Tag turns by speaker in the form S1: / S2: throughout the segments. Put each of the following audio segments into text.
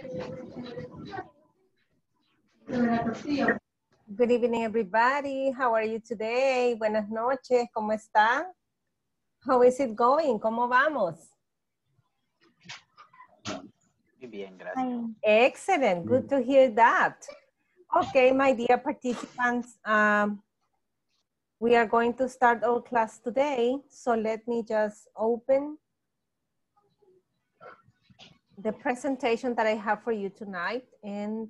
S1: Good evening, everybody. How are you today? Buenas noches. ¿Cómo están? How is it going? ¿Cómo vamos?
S2: Muy bien, gracias.
S1: Excellent. Good to hear that. Okay, my dear participants, we are going to start our class today. So let me just open the presentation that I have for you tonight, and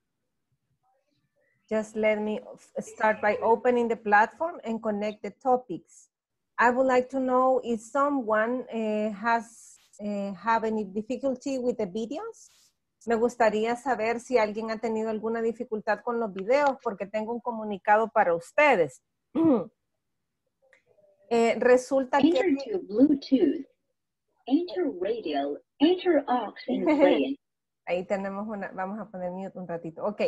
S1: just let me start by opening the platform and connect the topics. I would like to know if someone have any difficulty with the videos. Me gustaría saber si alguien ha tenido alguna dificultad con los videos, porque tengo un comunicado para ustedes. Resulta que...
S3: Enter to Bluetooth. Enter radio. Enter aux in play.
S1: Ahí tenemos una... Vamos a poner mute un ratito. Ok.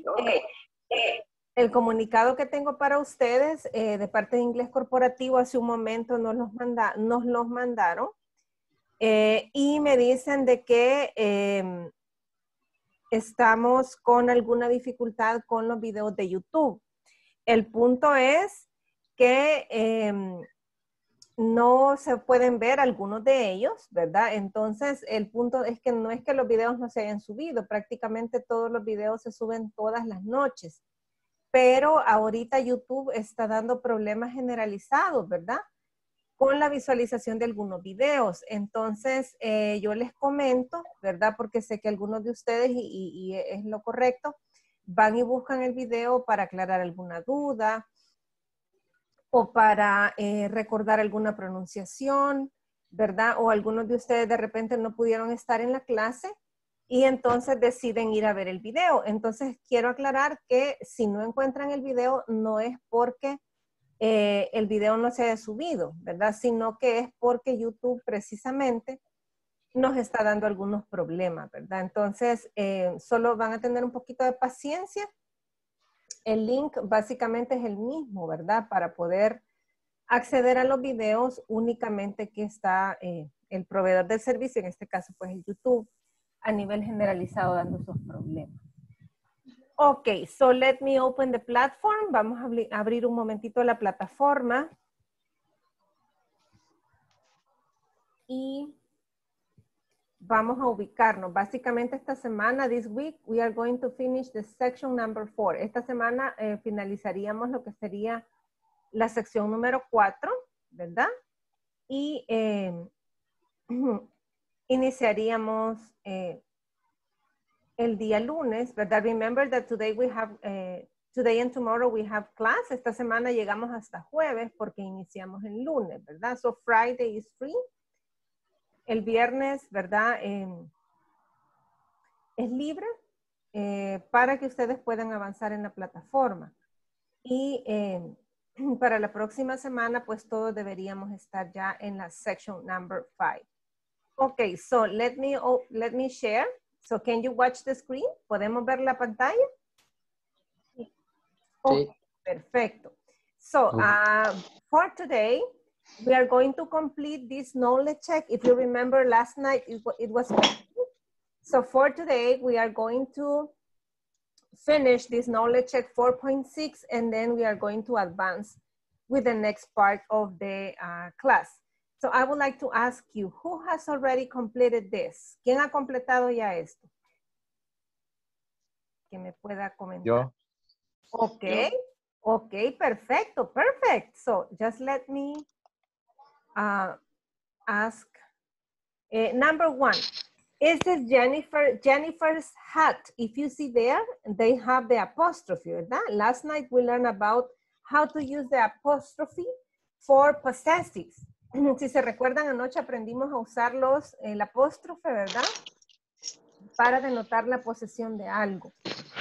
S1: El comunicado que tengo para ustedes de parte de Inglés Corporativo hace un momento nos los mandaron y me dicen de que estamos con alguna dificultad con los videos de YouTube. El punto es que no se pueden ver algunos de ellos, ¿verdad? Entonces, el punto es que no es que los videos no se hayan subido, prácticamente todos los videos se suben todas las noches. Pero ahorita YouTube está dando problemas generalizados, ¿verdad? Con la visualización de algunos videos. Entonces, yo les comento, ¿verdad? Porque sé que algunos de ustedes, y es lo correcto, van y buscan el video para aclarar alguna duda o para recordar alguna pronunciación, ¿verdad? O algunos de ustedes de repente no pudieron estar en la clase y entonces deciden ir a ver el video. Entonces, quiero aclarar que si no encuentran el video, no es porque el video no se haya subido, ¿verdad? Sino que es porque YouTube precisamente nos está dando algunos problemas, ¿verdad? Entonces, solo van a tener un poquito de paciencia. El link básicamente es el mismo, ¿verdad? Para poder acceder a los videos únicamente que está el proveedor del servicio, en este caso pues el YouTube, a nivel generalizado dando esos problemas. Ok, so let me open the platform. Vamos a abrir un momentito la plataforma. Y vamos a ubicarnos. Básicamente esta semana, this week, we are going to finish the section number 4. Esta semana finalizaríamos lo que sería la sección número 4, ¿verdad? Y iniciaríamos el día lunes, ¿verdad? Remember that today we have, today and tomorrow we have class. Esta semana llegamos hasta jueves porque iniciamos el lunes, ¿verdad? So Friday is free. El viernes, ¿verdad? Es libre para que ustedes puedan avanzar en la plataforma. Y para la próxima semana, pues todos deberíamos estar ya en la section number 5. Okay, so let me share. So can you watch the screen? ¿Podemos ver la pantalla? Sí. Okay, sí. Perfecto. So for today, we are going to complete this knowledge check. If you remember last night, it was so for today, we are going to finish this knowledge check 4.6, and then we are going to advance with the next part of the class. So I would like to ask you, who has already completed this? ¿Quién ha completado ya esto? Que me pueda comentar.
S4: Yo.
S1: Okay. Yo. Okay, perfecto, perfect. So just let me ask. Number 1, is this Jennifer's hat? If you see there, they have the apostrophe, ¿verdad? Last night we learned about how to use the apostrophe for possessives. Si se recuerdan, anoche aprendimos a usar el apóstrofe, ¿verdad? Para denotar la posesión de algo.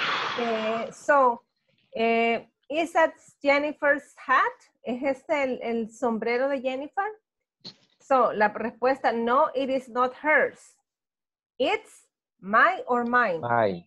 S1: Is that Jennifer's hat? ¿Es este el sombrero de Jennifer? So, la respuesta, no, it is not hers. It's my or mine?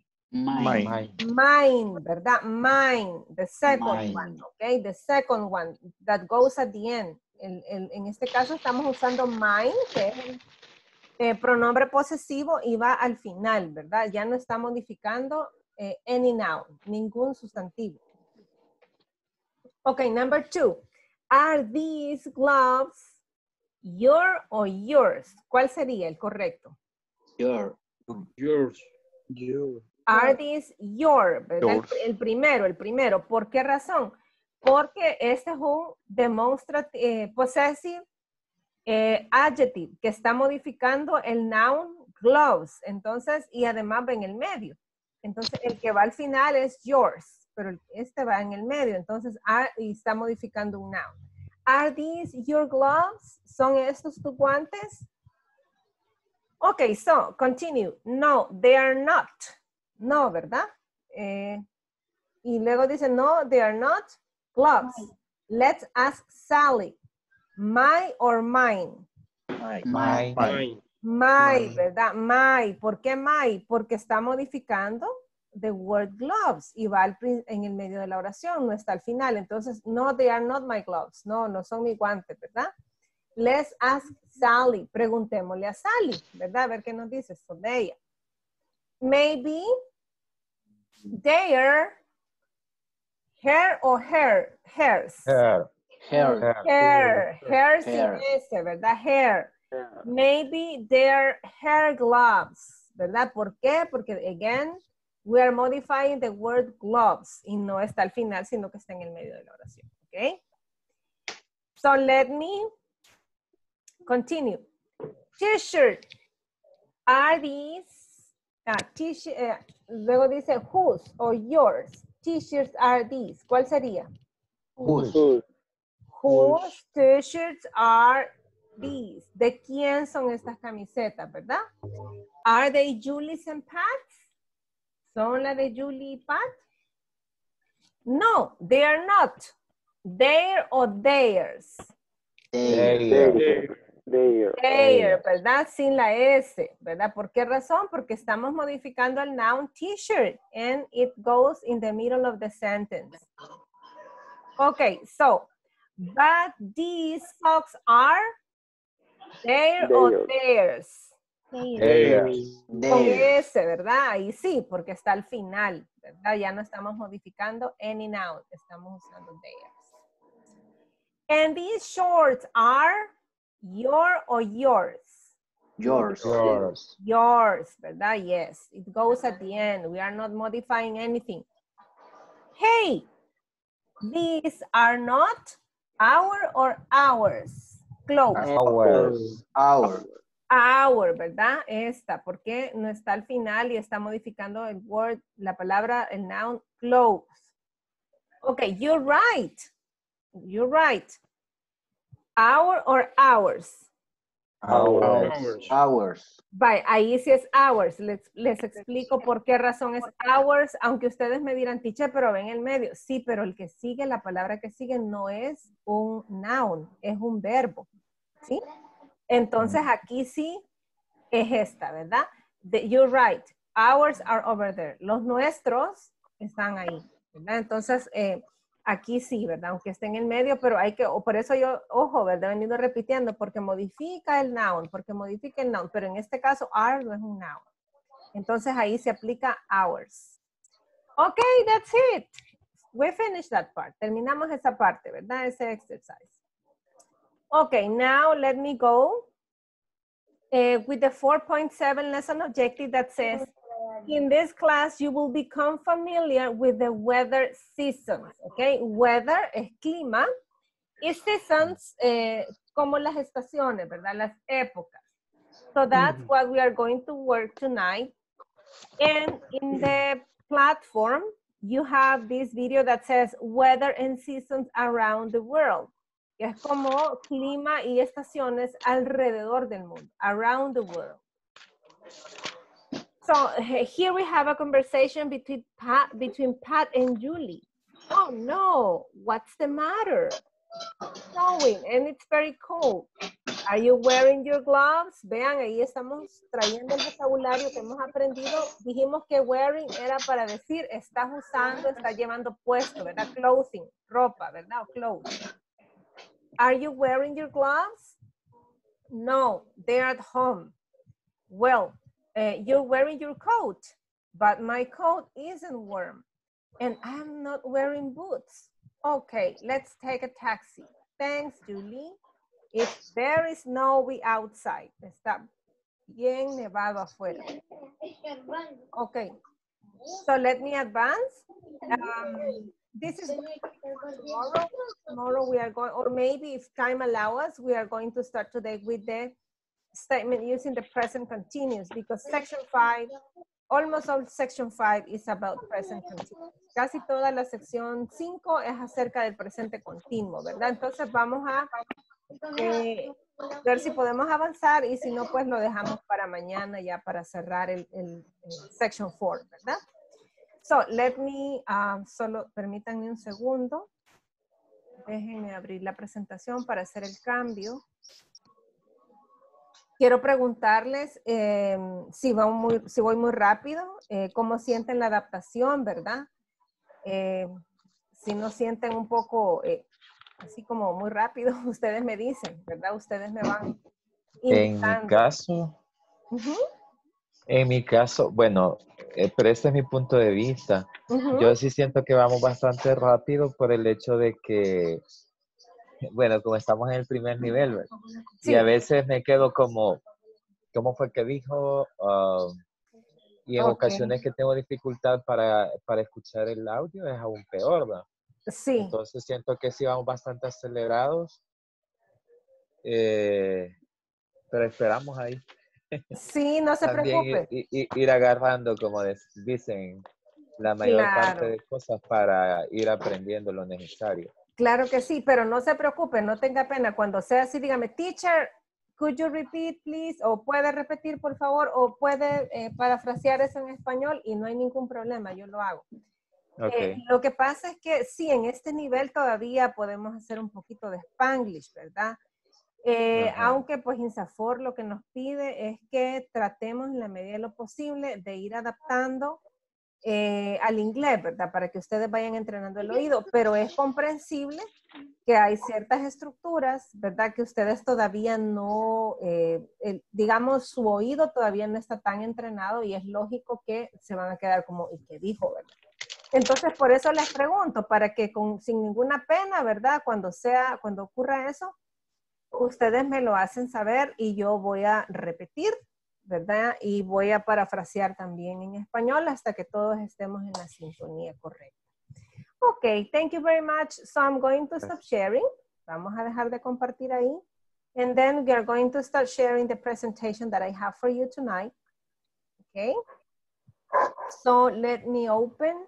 S1: Mine, ¿verdad? Mine, the second one, okay? The second one that goes at the end. En este caso estamos usando mine, que es pronombre posesivo y va al final, ¿verdad? Ya no está modificando any noun, ningún sustantivo. Okay, number 2. Are these gloves your or yours? ¿Cuál sería el correcto?
S2: Your.
S4: Yours.
S1: Are these your? ¿Verdad?
S4: Yours.
S1: El primero. ¿Por qué razón? Porque este es un demonstrative, possessive adjective que está modificando el noun gloves. Entonces, y además va en el medio. Entonces, el que va al final es yours, pero este va en el medio. Entonces, y está modificando un noun. Are these your gloves? ¿Son estos tus guantes? Okay, so, continue. No, they are not. No, ¿verdad? Y luego dice, no, they are not gloves. Let's ask Sally. My or mine?
S2: My.
S1: My, ¿verdad? My. ¿Por qué my? Porque está modificando the word gloves y va en el medio de la oración, no está al final. Entonces, no, they are not my gloves. No, no son mis guantes, ¿verdad? Let's ask Sally. Preguntémosle a Sally, ¿verdad? A ver qué nos dice sobre ella. Maybe they're her or hers. Hair sin S, ¿verdad? Hair. Maybe they're hair gloves, ¿verdad? ¿Por qué? Porque, again, we are modifying the word gloves y no está al final, sino que está en el medio de la oración, ¿ok? So, let me continue. T-shirt. Are these, luego dice whose or yours. T-shirts are these. ¿Cuál sería?
S2: Whose.
S1: Whose t-shirts are these? ¿De quién son estas camisetas, verdad? Are they Julie's and Pat's? ¿Son las de Julie y Pat? No, they are not. Their or theirs.
S2: Their.
S1: Their, ¿verdad? Sin la S, ¿verdad? ¿Por qué razón? Porque estamos modificando el noun t-shirt and it goes in the middle of the sentence. Okay, so, but these socks are their or theirs. Con S, ¿verdad? Ahí sí, porque está al final, ¿verdad? Ya no estamos modificando any noun, estamos usando theirs. And these shorts are your or yours?
S2: Yours.
S1: Yours, ¿verdad? Yes, it goes at the end. We are not modifying anything. Hey, these are not our or ours clothes. Our, ¿verdad? Esta, porque no está al final y está modificando el word, la palabra, el noun, clothes. Okay, you're right. You're right. Our or ours?
S2: Ours.
S1: Bye, ahí sí es ours. Les explico por qué razón es ours, aunque ustedes me dirán, teacher, pero ven el medio. Sí, pero el que sigue, la palabra que sigue no es un noun, es un verbo. ¿Sí? Entonces aquí sí es esta, ¿verdad? You're right. Ours are over there. Los nuestros están ahí, ¿verdad? Entonces aquí sí, ¿verdad? Aunque esté en el medio, pero hay que, por eso yo, ojo, ¿verdad? He venido repitiendo, porque modifica el noun, pero en este caso our no es un noun. Entonces ahí se aplica ours. Okay, that's it. We finished that part. Terminamos esa parte, ¿verdad? Ese exercise. Okay, now let me go with the 4.7 lesson objective that says, in this class, you will become familiar with the weather seasons, okay? Weather es clima y seasons como las estaciones, ¿verdad? Las épocas. So that's what we are going to work tonight. And in the platform, you have this video that says weather and seasons around the world. Que es como clima y estaciones alrededor del mundo, around the world. So here we have a conversation between Pat and Julie. Oh no, what's the matter? It's snowing and it's very cold. Are you wearing your gloves? Vean, ahí estamos trayendo el vocabulario que hemos aprendido. Dijimos que wearing era para decir, estás usando, estás llevando puesto, ¿verdad? Clothing, ropa, ¿verdad? O clothes. Are you wearing your gloves? No, they're at home. Well, you're wearing your coat, but my coat isn't warm. And I'm not wearing boots. Okay, let's take a taxi. Thanks, Julie. It's very snowy outside. Está bien nevado afuera. Okay, so let me advance. This is going to be for tomorrow. Tomorrow we are going, or maybe if time allows us, we are going to start today with the statement using the present continuous, because section 5, almost all section 5 is about present continuous. Casi toda la sección 5 es acerca del presente continuo, ¿verdad? Entonces vamos a ver si podemos avanzar y si no, pues lo dejamos para mañana ya para cerrar el section 4, ¿verdad? So, let me, solo permítanme un segundo. Déjenme abrir la presentación para hacer el cambio. Quiero preguntarles si voy muy rápido, cómo sienten la adaptación, ¿verdad? Si no sienten un poco así como muy rápido, ustedes me dicen, ¿verdad? Ustedes me van indicando.
S4: En mi caso, bueno, pero este es mi punto de vista. Yo sí siento que vamos bastante rápido por el hecho de que, bueno, como estamos en el primer nivel, ¿verdad? Sí. Y a veces me quedo como, ¿cómo fue que dijo? Y en ocasiones que tengo dificultad para escuchar el audio es aún peor, ¿verdad?
S1: Sí.
S4: Entonces siento que sí vamos bastante acelerados, pero esperamos ahí.
S1: Sí, no se preocupe.
S4: Ir agarrando, como dicen, la mayor parte de cosas para ir aprendiendo lo necesario.
S1: Claro que sí, pero no se preocupe, no tenga pena. Cuando sea así, dígame, teacher, could you repeat, please? O puede repetir, por favor, o puede parafrasear eso en español y no hay ningún problema, yo lo hago.
S4: Okay.
S1: Lo que pasa es que sí, en este nivel todavía podemos hacer un poquito de Spanglish, ¿verdad? Aunque pues INSAFORP lo que nos pide es que tratemos en la medida de lo posible de ir adaptando al inglés, ¿verdad? Para que ustedes vayan entrenando el oído, pero es comprensible que hay ciertas estructuras, ¿verdad? Que ustedes todavía no, digamos, su oído todavía no está tan entrenado y es lógico que se van a quedar como, ¿y qué dijo, verdad? Entonces, por eso les pregunto, para que sin ninguna pena, ¿verdad? Cuando ocurra eso, ustedes me lo hacen saber y yo voy a repetir, ¿verdad? Y voy a parafrasear también en español hasta que todos estemos en la sintonía correcta. Ok, thank you very much. So I'm going to stop sharing. Vamos a dejar de compartir ahí. And then we are going to start sharing the presentation that I have for you tonight. Okay. So let me open.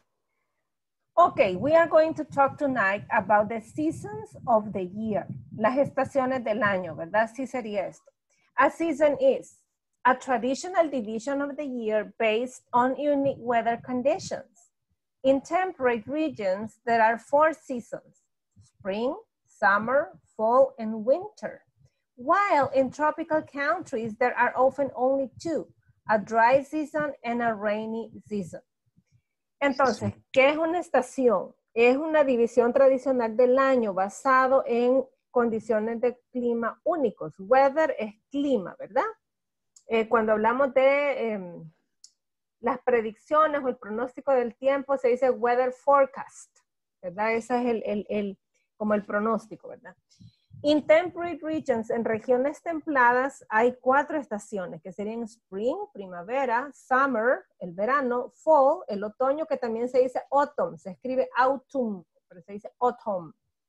S1: Okay, we are going to talk tonight about the seasons of the year. Las estaciones del año, ¿verdad? Sí sería esto. A season is a traditional division of the year based on unique weather conditions. In temperate regions, there are 4 seasons: spring, summer, fall, and winter. While in tropical countries, there are often only 2, a dry season and a rainy season. Entonces, ¿qué es una estación? Es una división tradicional del año basado en condiciones de clima únicos. Weather es clima, ¿verdad? Cuando hablamos de las predicciones o el pronóstico del tiempo, se dice weather forecast, ¿verdad? Ese es como el pronóstico, ¿verdad? In temperate regions, en regiones templadas, hay 4 estaciones, que serían spring, primavera, summer, el verano, fall, el otoño, que también se dice autumn, se escribe autumn, pero se dice autumn.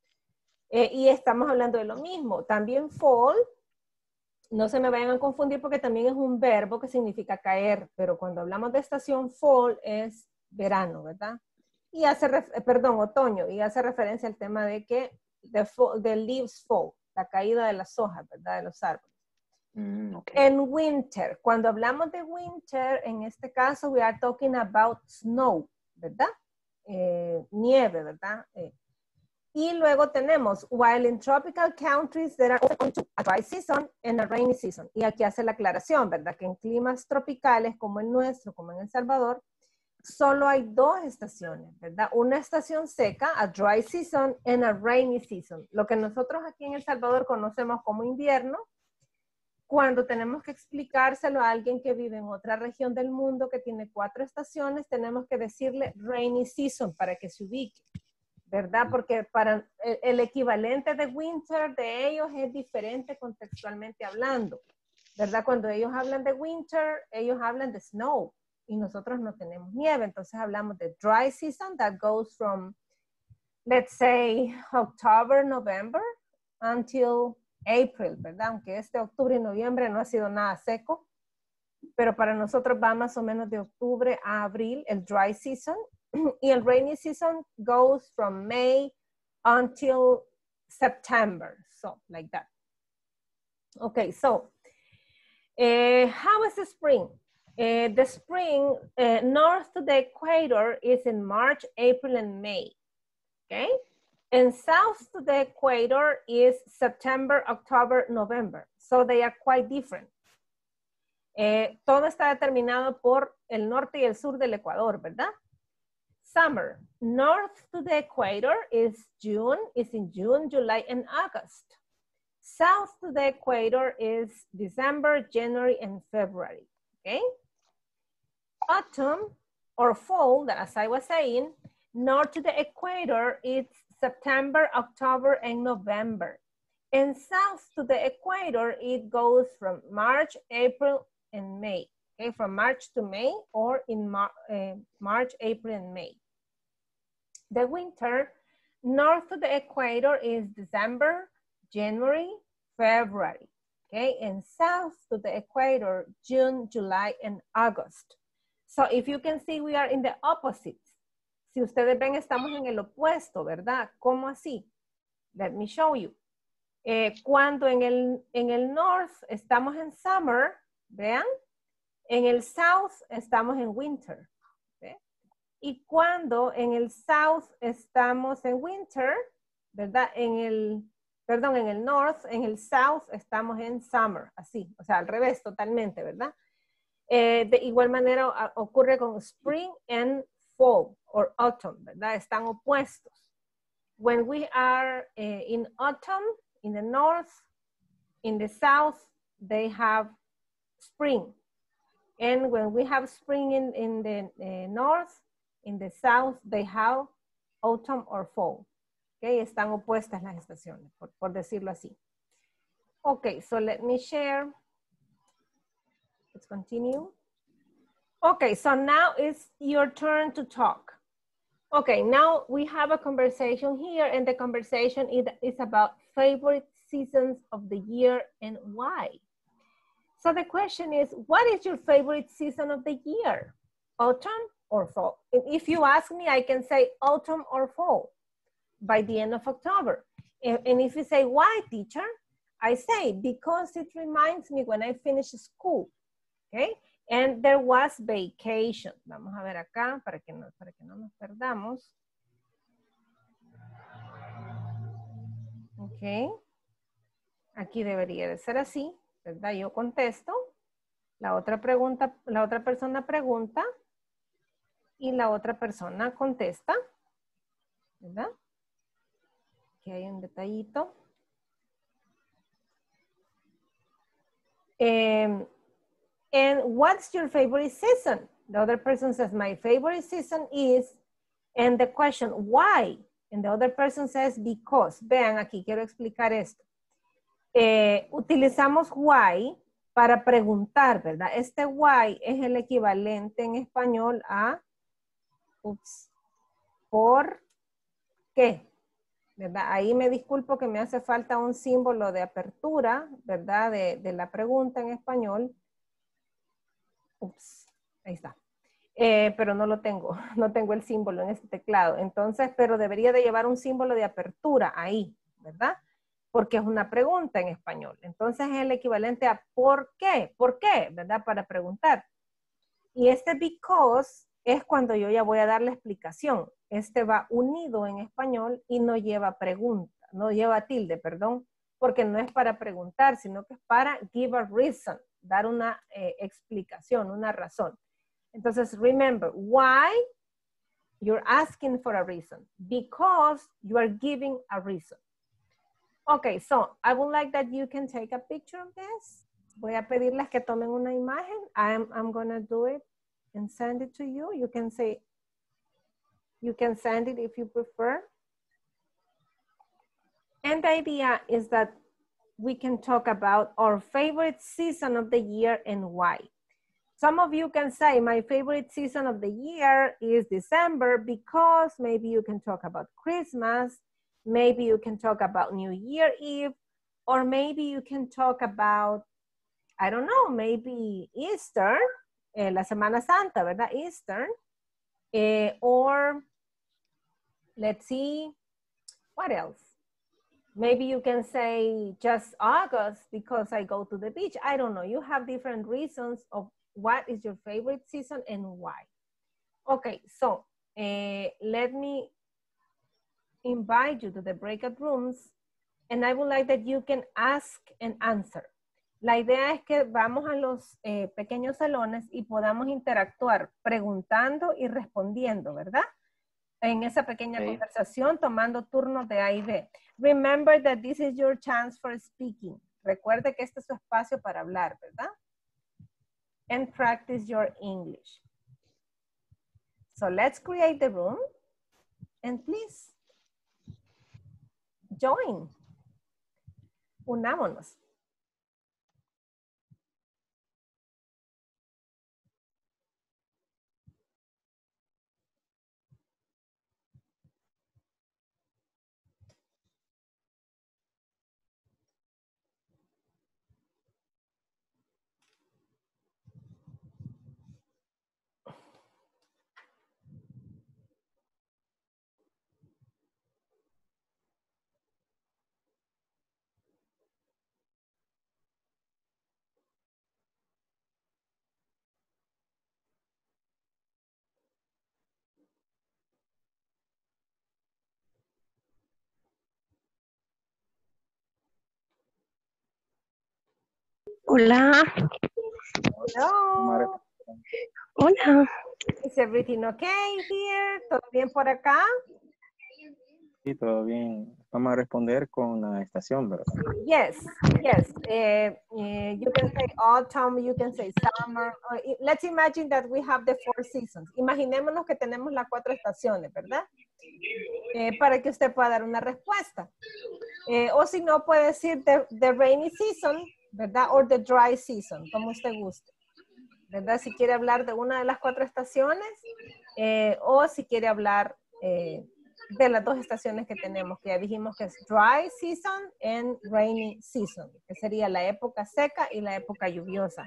S1: Y estamos hablando de lo mismo. También fall, no se me vayan a confundir porque también es un verbo que significa caer, pero cuando hablamos de estación, fall es verano, ¿verdad? Y otoño, y hace referencia al tema de que the leaves fall, la caída de las hojas, ¿verdad? De los árboles.
S2: Okay.
S1: En winter, cuando hablamos de winter, en este caso, we are talking about snow, ¿verdad? Nieve, ¿verdad? Y luego tenemos, while in tropical countries, there are a dry season and a rainy season. Y aquí hace la aclaración, ¿verdad? Que en climas tropicales como el nuestro, como en El Salvador, solo hay 2 estaciones, ¿verdad? Una estación seca, a dry season, and a rainy season. Lo que nosotros aquí en El Salvador conocemos como invierno cuando tenemos que explicárselo a alguien que vive en otra región del mundo que tiene 4 estaciones, tenemos que decirle rainy season para que se ubique, ¿verdad? Porque para el equivalente de winter de ellos es diferente contextualmente hablando, ¿verdad? Cuando ellos hablan de winter, ellos hablan de snow y nosotros no tenemos nieve, entonces hablamos de dry season that goes from, let's say, October, November until April, ¿verdad? Aunque octubre y noviembre no ha sido nada seco, pero para nosotros va más o menos de octubre a abril, el dry season, y el rainy season goes from May until September, so like that. Okay, so how is the spring? The spring north to the equator is in March, April, and May, okay? And south to the equator is September, October, November. So they are quite different. Todo está determinado por el norte y el sur del Ecuador, ¿verdad? Summer, north to the equator is in June, July, and August. South to the equator is December, January, and February, okay? Autumn or fall, as I was saying, north to the equator, it's September, October, and November. And south to the equator, it goes from March, April, and May. Okay, from March to May or in March, April, and May. The winter, north to the equator is December, January, February. Okay, and south to the equator, June, July, and August. So if you can see, we are in the opposites. Si ustedes ven, estamos en el opuesto, ¿verdad? ¿Cómo así? Let me show you. Cuando en el north estamos en summer, vean, en el south estamos en winter. ¿Ve? Y cuando en el south estamos en winter, ¿verdad? En el north, en el south estamos en summer, así, o sea, al revés totalmente, ¿verdad? De igual manera ocurre con spring and fall or autumn, ¿verdad? Están opuestos. When we are in autumn, in the north, in the south, they have spring. And when we have spring in the north, in the south, they have autumn or fall. Okay, están opuestas las estaciones, por decirlo así. Okay, so let me share. Let's continue. Okay, so now it's your turn to talk. Okay, now we have a conversation here, and the conversation is about favorite seasons of the year and why. So the question is, what is your favorite season of the year? Autumn or fall? If you ask me, I can say autumn or fall by the end of October. And if you say, why, teacher? I say, because it reminds me when I finish school, okay? And there was vacation. Vamos a ver acá para que no nos perdamos. Ok. Aquí debería de ser así, ¿verdad? Yo contesto. La otra persona pregunta. Y la otra persona contesta. ¿Verdad? Aquí hay un detallito. And what's your favorite season? The other person says, my favorite season is, and the question, why? And the other person says, because. Vean aquí, quiero explicar esto. Utilizamos why para preguntar, ¿verdad? Este why es el equivalente en español a, ¿por qué? ¿Verdad? Ahí me disculpo que me hace falta un símbolo de apertura, ¿verdad? De la pregunta en español. Ahí está. Pero no lo tengo, no tengo el símbolo en este teclado. Entonces, pero debería de llevar un símbolo de apertura ahí, ¿verdad? Porque es una pregunta en español. Entonces es el equivalente a ¿por qué? ¿Por qué? ¿Verdad? Para preguntar. Y este because es cuando yo ya voy a dar la explicación. Este va unido en español y no lleva pregunta, no lleva tilde, perdón, porque no es para preguntar, sino que es para give a reason, dar una explicación, una razón. Entonces, remember, why you're asking for a reason, because you are giving a reason. Okay, so I would like that you can take a picture of this. Voy a pedirles que tomen una imagen. I'm gonna do it and send it to you. You can send it if you prefer. And the idea is that we can talk about our favorite season of the year and why. Some of you can say my favorite season of the year is December because maybe you can talk about Christmas, maybe you can talk about New Year Eve, or maybe you can talk about, I don't know, maybe Easter, la Semana Santa, ¿verdad? Easter, or let's see, what else? Maybe you can say just August because I go to the beach. I don't know. You have different reasons of what is your favorite season and why. Okay, so let me invite you to the breakout rooms and I would like that you can ask and answer. La idea es que vamos a los pequeños salones y podamos interactuar preguntando y respondiendo, ¿verdad? En esa pequeña conversación, tomando turnos de A y B. Remember that this is your chance for speaking. Recuerde que este es su espacio para hablar, ¿verdad? And practice your English. So let's create the room and please join. Unámonos.
S5: Hola.
S1: Hello.
S5: Hola.
S1: Is everything okay here? ¿Todo bien por acá?
S2: Sí, todo bien. Vamos a responder con la estación, ¿verdad?
S1: Yes, yes. You can say autumn, you can say summer. Let's imagine that we have the 4 seasons. Imaginémonos que tenemos las 4 estaciones, ¿verdad? Para que usted pueda dar una respuesta. O si no, puede decir the rainy season, ¿verdad? O the dry season, como usted guste. ¿Verdad? Si quiere hablar de una de las 4 estaciones o si quiere hablar de las 2 estaciones que tenemos, que ya dijimos que es dry season and rainy season, que sería la época seca y la época lluviosa.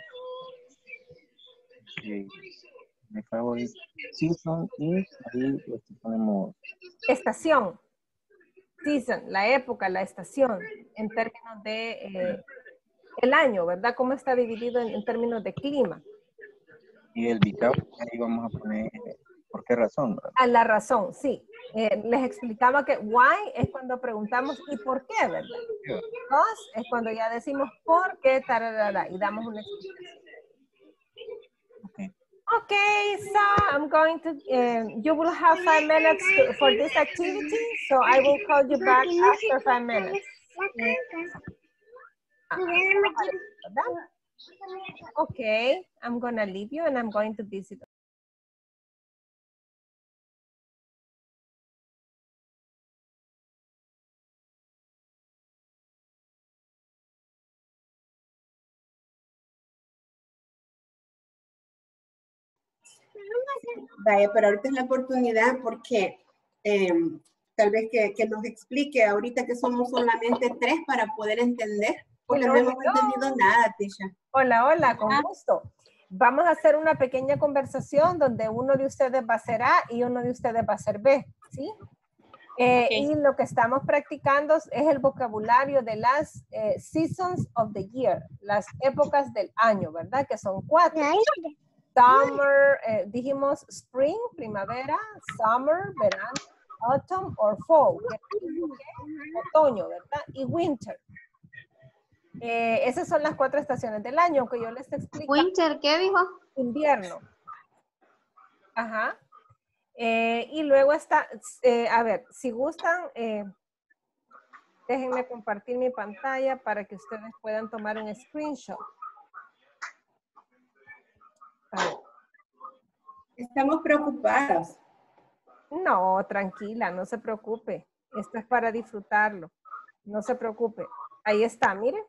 S2: Sí. Mi favorite season y ahí ponemos
S1: Estación. Season, la época, la estación, en términos de el año, ¿verdad? ¿Cómo está dividido en términos de clima?
S2: y el because, ahí vamos a poner por qué razón, ¿verdad?
S1: A la razón, sí. Les explicaba que why es cuando preguntamos ¿y por qué, verdad? Because es cuando ya decimos por qué, tararara, y damos una explicación.
S2: Okay.
S1: Okay, so I'm going to, you will have 5 minutes for this activity, so I will call you back after 5 minutes. Okay, I'm going to leave you and I'm going to visit.
S6: Vaya, pero ahorita es la oportunidad porque tal vez que nos explique ahorita que somos solamente 3 para poder entender, porque no hemos entendido nada, Tisha.
S1: Hola, hola, con gusto. Vamos a hacer una pequeña conversación donde uno de ustedes va a ser A y uno de ustedes va a ser B, ¿sí? Y lo que estamos practicando es el vocabulario de las seasons of the year, las épocas del año, ¿verdad? Que son 4. Summer, dijimos spring, primavera, summer, verano, autumn or fall, otoño, ¿verdad? Y winter. Esas son las 4 estaciones del año que yo les explico.
S5: Winter, ¿qué dijo?
S1: Invierno. Ajá. Y luego está, a ver, si gustan, déjenme compartir mi pantalla para que ustedes puedan tomar un screenshot. A ver.
S6: Estamos preocupadas.
S1: No, tranquila, no se preocupe. Esto es para disfrutarlo. No se preocupe. Ahí está, mire.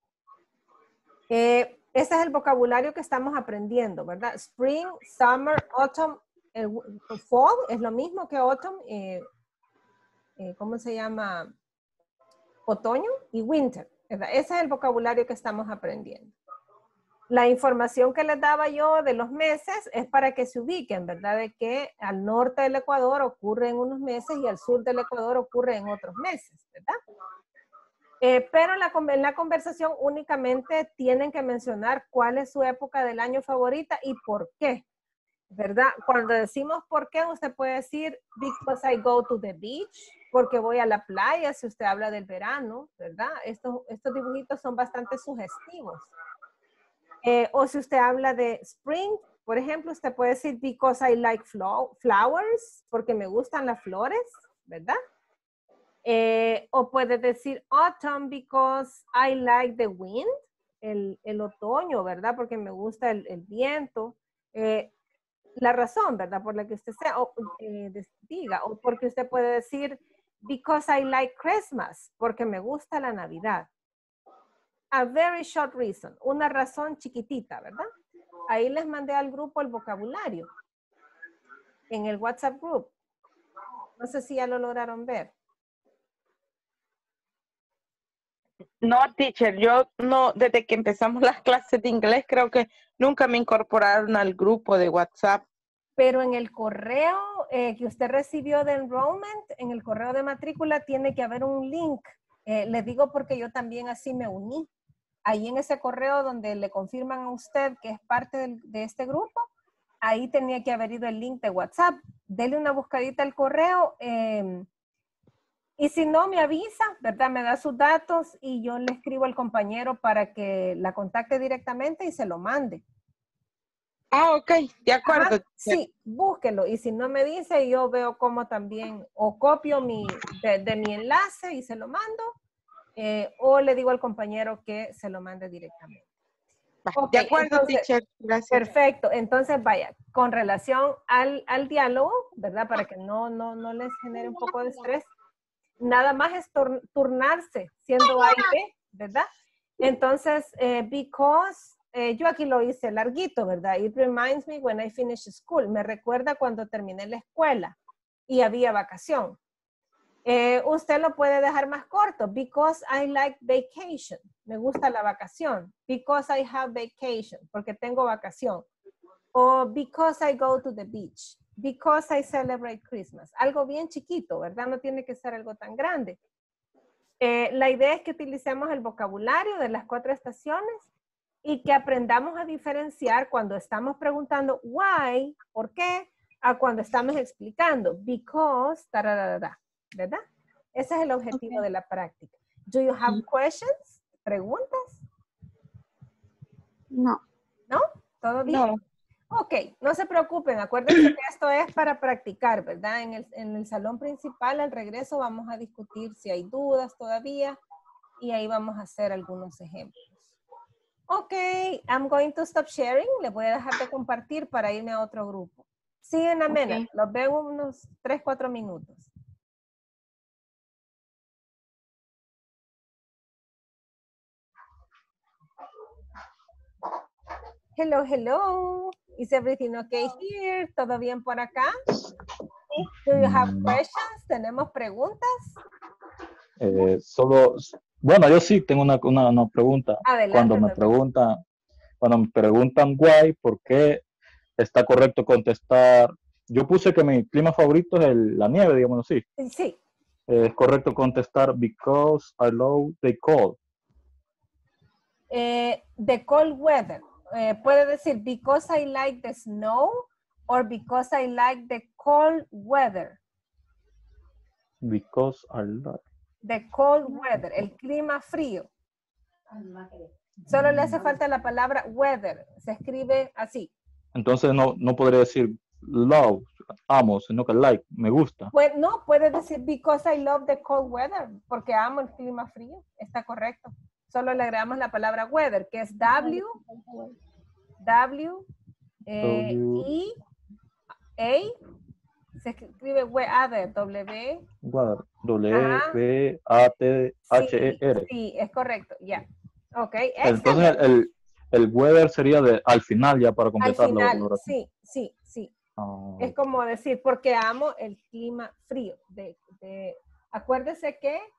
S1: Ese es el vocabulario que estamos aprendiendo, ¿verdad? Spring, summer, autumn, fall es lo mismo que autumn. ¿Cómo se llama? Otoño y winter, ¿verdad? Ese es el vocabulario que estamos aprendiendo. La información que les daba yo de los meses es para que se ubiquen, ¿verdad? De que al norte del Ecuador ocurre en unos meses y al sur del Ecuador ocurre en otros meses, ¿verdad? Pero en la conversación únicamente tienen que mencionar cuál es su época del año favorita y por qué, ¿verdad? Cuando decimos por qué, usted puede decir because I go to the beach, porque voy a la playa, si usted habla del verano, ¿verdad? Estos dibujitos son bastante sugestivos. O si usted habla de spring, por ejemplo, usted puede decir because I like flowers, porque me gustan las flores, ¿verdad? O puede decir autumn because I like the wind, el otoño, ¿verdad? Porque me gusta el viento. La razón, ¿verdad? Por la que usted diga, o porque usted puede decir because I like Christmas, porque me gusta la Navidad. A very short reason, una razón chiquitita, ¿verdad? Ahí les mandé al grupo el vocabulario en el WhatsApp group. No sé si ya lo lograron ver.
S7: No, teacher, yo no, desde que empezamos las clases de inglés, creo que nunca me incorporaron al grupo de WhatsApp.
S1: Pero en el correo que usted recibió de enrollment, en el correo de matrícula, tiene que haber un link. Les digo porque yo también así me uní. Ahí en ese correo donde le confirman a usted que es parte de este grupo, ahí tenía que haber ido el link de WhatsApp. Dele una buscadita al correo y si no me avisa, ¿verdad? Me da sus datos y yo le escribo al compañero para que la contacte directamente y se lo mande.
S7: Ah, ok, de acuerdo.
S1: Ajá, sí, búsquelo. Y si no me dice, yo veo cómo también, o copio de mi enlace y se lo mando, o le digo al compañero que se lo mande directamente.
S7: Okay, de acuerdo,
S1: entonces,
S7: teacher. Gracias.
S1: Perfecto. Entonces, vaya, con relación al diálogo, ¿verdad? Para que no les genere un poco de estrés, nada más es turnarse, siendo A y B, ¿verdad? Entonces, because... yo aquí lo hice larguito, ¿verdad? It reminds me when I finish school. Me recuerda cuando terminé la escuela y había vacación. Usted lo puede dejar más corto. Because I like vacation. Me gusta la vacación. Because I have vacation. Porque tengo vacación. O because I go to the beach. Because I celebrate Christmas. Algo bien chiquito, ¿verdad? No tiene que ser algo tan grande. La idea es que utilicemos el vocabulario de las 4 estaciones y que aprendamos a diferenciar cuando estamos preguntando why, ¿por qué? A cuando estamos explicando because, tararara, ¿verdad? Ese es el objetivo de la práctica. Do you have questions? ¿Preguntas?
S5: No.
S1: ¿No? ¿Todo bien?
S7: No.
S1: Ok, no se preocupen. Acuérdense que esto es para practicar, ¿verdad? En el salón principal, al regreso, vamos a discutir si hay dudas todavía y ahí vamos a hacer algunos ejemplos. Ok, I'm going to stop sharing. Le voy a dejar de compartir para irme a otro grupo. See you in a minute. Los veo unos 3-4 minutos. Hello, hello. Is everything okay here? ¿Todo bien por acá? Do you have questions? ¿Tenemos preguntas?
S2: Bueno, yo sí tengo una pregunta.
S1: Adelante.
S2: Cuando me preguntan why, ¿por qué está correcto contestar? Yo puse que mi clima favorito es la nieve, digamos así.
S1: Sí.
S2: Es correcto contestar because I love the cold.
S1: The cold weather. Puede decir because I like the snow or because I like the cold weather.
S2: Because I like.
S1: The cold weather, el clima frío. Solo le hace falta la palabra weather. Se escribe así.
S2: Entonces no podría decir love, amo, sino que like, me gusta.
S1: Pues no, puede decir because I love the cold weather, porque amo el clima frío. Está correcto. Solo le agregamos la palabra weather, que es W, Y A se escribe weather,
S2: Weather. W-A-T-H-E-R.
S1: Sí, es correcto, ya. Ok,
S2: Entonces el weather sería al final ya para
S1: al
S2: completarlo.
S1: final, sí. Es como decir, porque amo el clima frío. Acuérdese que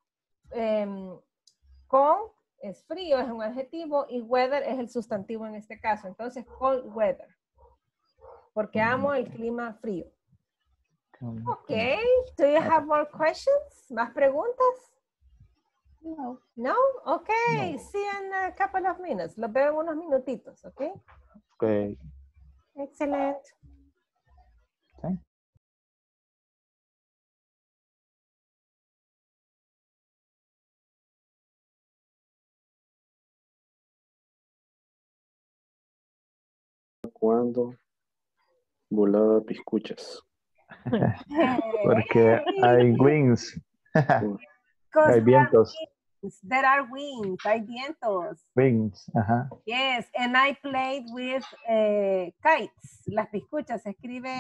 S1: con es frío, es un adjetivo, y weather es el sustantivo en este caso. Entonces, cold weather. Porque amo el clima frío. Ok. Do you have more questions? ¿Más preguntas?
S5: No.
S1: No? Ok.
S2: No.
S1: See you in a couple of minutes. Los veo en unos minutitos, ok?
S2: Ok.
S1: Excelente.
S2: Okay.
S8: Cuando volaba piscuchas.
S2: Porque hay wings. Hay vientos.
S1: There are winds. Hay vientos.
S2: Wings. Ajá.
S1: Yes, and I played with kites. Las piscuchas se escribe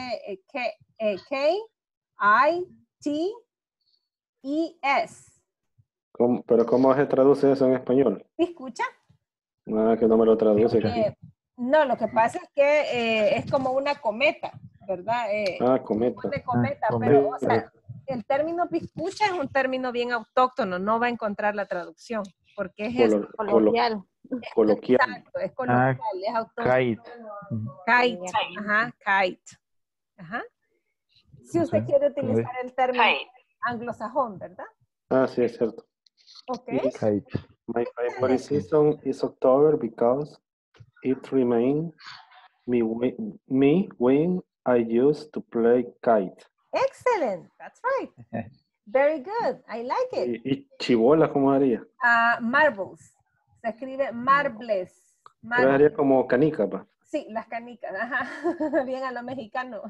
S1: K-I-T-E-S.
S8: ¿Pero cómo se traduce eso en español?
S1: ¿Piscucha?
S8: Nada, que no me lo traduce.
S1: No, lo que pasa es que es como una cometa, ¿verdad?
S8: Cometa.
S1: Una cometa,
S2: Ah,
S1: pero, o sea, el término piscucha es un término bien autóctono, no va a encontrar la traducción, porque es
S5: Coloquial.
S8: Coloquial.
S1: Exacto, es coloquial, es autóctono.
S2: Kite.
S1: Kite, ajá, kite. Ajá. Si usted quiere utilizar el término anglosajón, ¿verdad?
S8: Sí, es cierto.
S1: Ok.
S2: Kite.
S8: My favorite season is October because it remains me when I used to play kite.
S1: Excellent, that's right. Very good, I like it.
S8: ¿Y chibola cómo haría?
S1: Marbles, se escribe marbles.
S8: Pero haría como canica, pa.
S1: Sí, las canicas, ajá. Bien a lo mexicano.